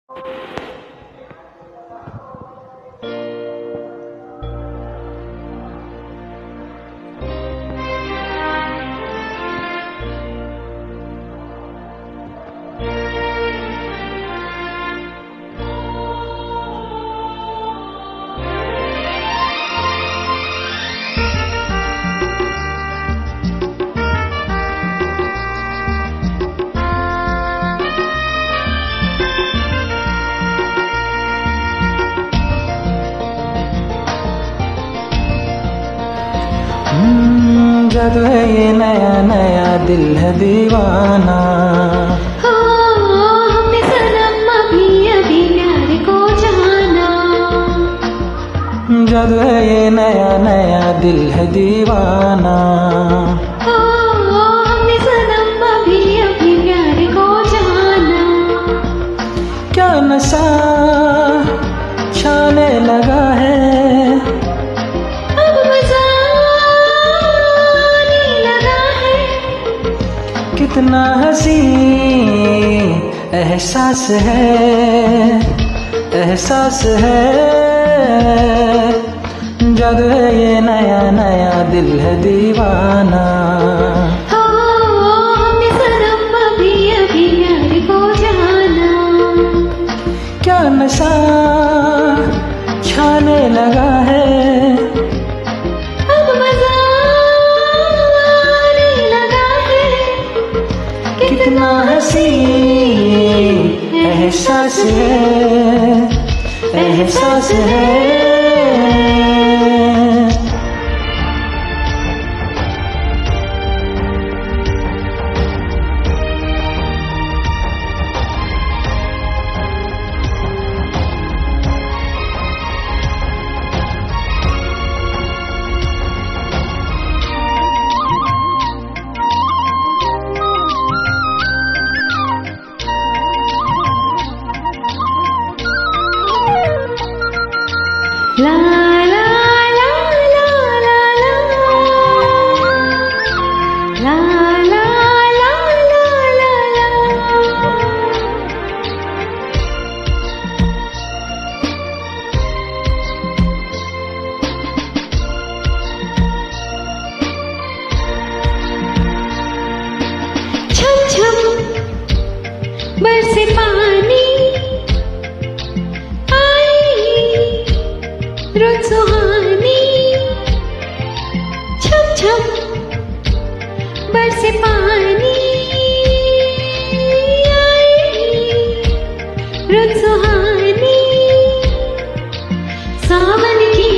जादू है ये नया नया दिल है दीवाना। हो हमने सनम अभी अभी प्यार को जाना। जादू है ये नया नया दिल है दीवाना। हो हमने सनम अभी अभी प्यार को जाना। क्या नशा छाने लगा है, कितना हसी एहसास है, एहसास है। जादू है ये नया नया दिल है दीवाना। हो हमने सनम अभी अभी प्यार को जाना। क्या नशा छाने लगा है, कितना हसी एहसास है, एहसास है। ला ला ला ला ला ला ला ला ला ला ला। छम छम बरसे पानी, रुत सुहानी। छम छम बरसे पानी, रुत सुहानी। सावन की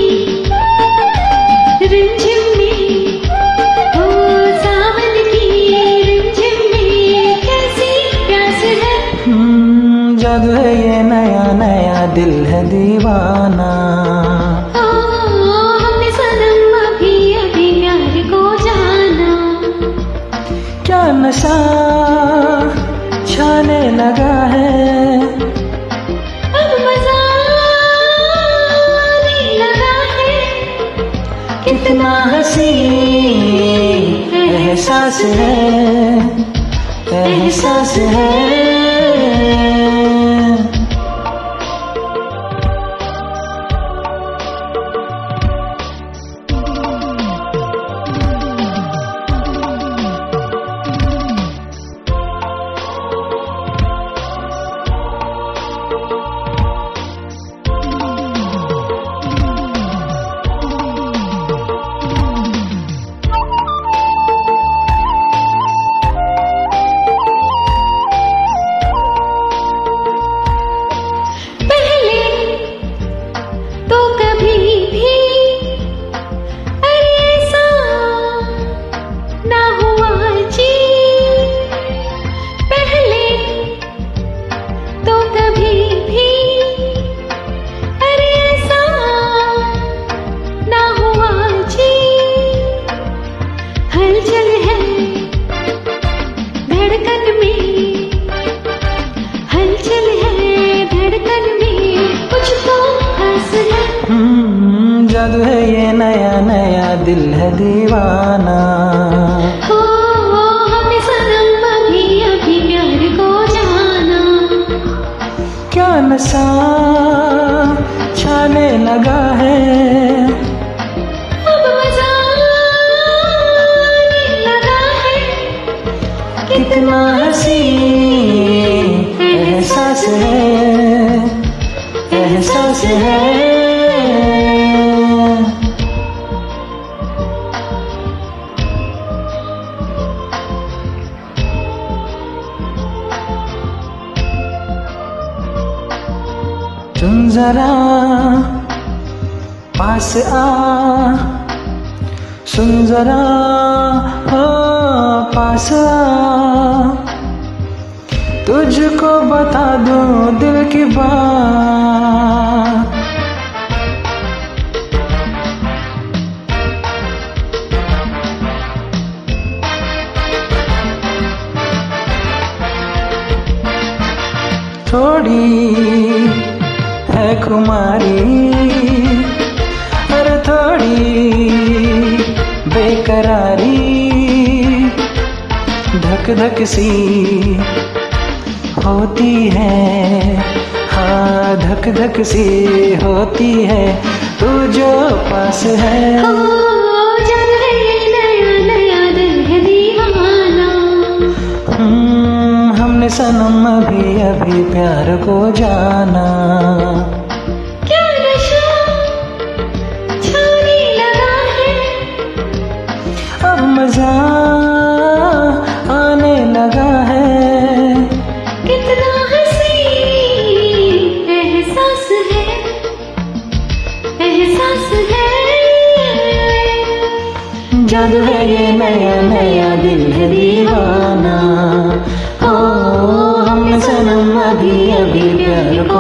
रिमझिम में, ओ सावन की रिमझिम में कैसी प्यास है। जादू है ये नया नया दिल है दीवाना। क्या नशा छाने लगा है, अब मजा आने लगा है। कितना हसी एहसास है, एहसास है। जादू है ये नया नया दिल है दीवाना। हो हमने सनम अभी अभी प्यार को जाना। क्या नशा छाने लगा है, अब मजा आने लगा है। कितना हसी एहसास है, एहसास है। तुम जरा पास आ, सुन जरा हो पास आ, तुझको बता दूं दिल की बात। थोड़ी है खुमारी, अरे थोड़ी बेकरारी, धक धक सी होती है, हाँ धक धक सी होती है, तू जो पास है। हो जब है ये नया नया दिल है दीवाना, हमने सनम अभी अभी प्यार को जाना। क्या नशा छाने लगा है, अब मजा आने लगा है। कितना हसी एहसास है, एहसास है। जादू है ये नया नया दिल है दीवाना, ओ हमने सनम अभी अभी प्यार को